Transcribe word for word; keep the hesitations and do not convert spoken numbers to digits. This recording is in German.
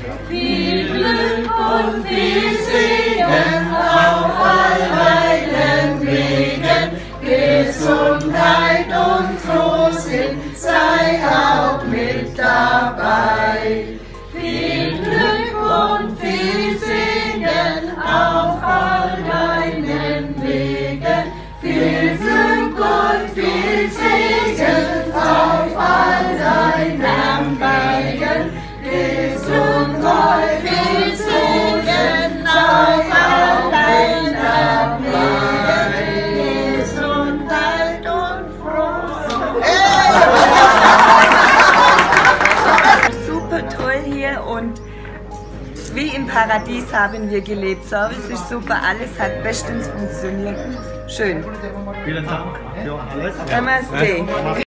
Viel Glück und viel Segen auf all deinen Wegen. Gesundheit und Frohsinn sei auch mit dabei. Viel Glück und viel Segen auf all deinen Wegen. Viel Glück und viel Segen auf all deinen Wegen. Gesundheit, viel Segen auf all deinen Wegen. Gesundheit und Frohsinn. Super toll hier und wie im Paradies haben wir gelebt. Service ist super, alles hat bestens funktioniert. Schön. Vielen Dank für alles. Namaste.